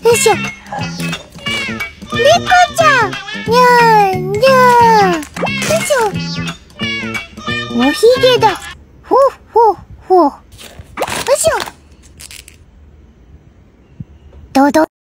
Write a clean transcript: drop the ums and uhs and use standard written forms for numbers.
よいしょ。猫ちゃん。にゃーにゃー。よいしょ。おひげだ。ほっほっほ。よいしょ。どど。